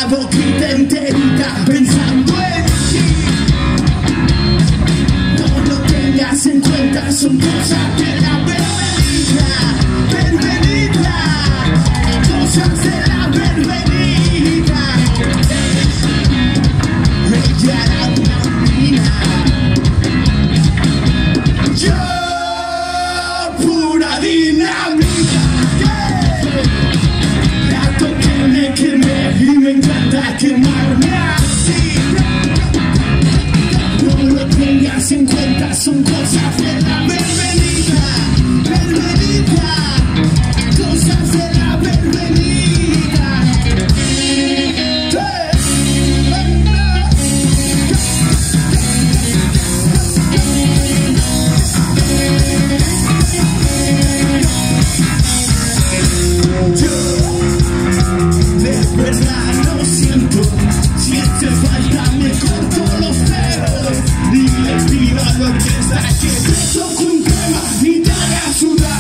boquita enterita pensando en ti. No lo tengas en cuenta, son cosas de la verbenita, verbenita, cosas de la verbenita. Ella era una mina, yo pura dinamita. La toqué, me quemé y me encanta quemarme así. No lo tengas en cuenta, son cosas de la verbenita, verbenita, cosas de la verbenita. Yo de verdad lo siento, si hace falta me corto los dedos y le pido a la orquesta que te toque un tema y te haga sudar.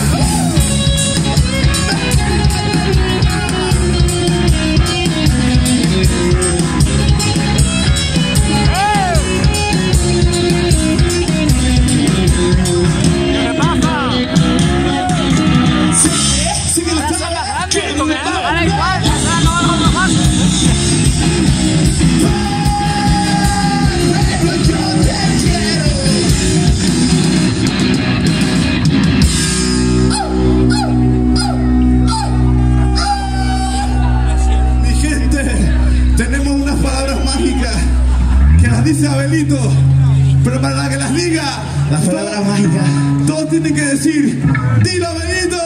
Tenemos unas palabras mágicas que las dice Abelito, pero para que las diga, las palabras mágicas, todos tienen que decir: dilo Abelito,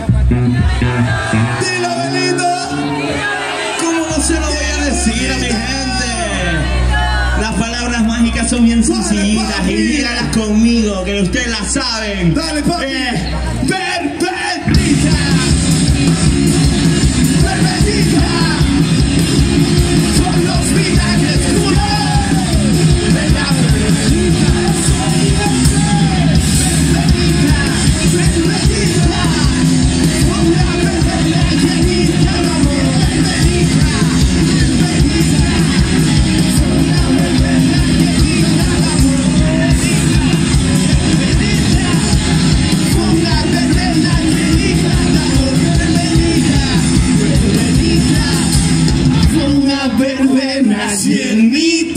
dilo Abelito. ¿Cómo no se lo voy a decir a mi gente? Las palabras mágicas son bien sencillitas y dígalas conmigo, que ustedes las saben. Dale, papi. Verbenita, verbenita. Son los milagres de la verbenita. Verbenita, verbenita. Una verbena llenita de amor. Verbenita, verbenita. Una verbena llenita de amor. Verbenita, una verbena llenita de amor. Verbenita, verbenita. Una verbena llenita.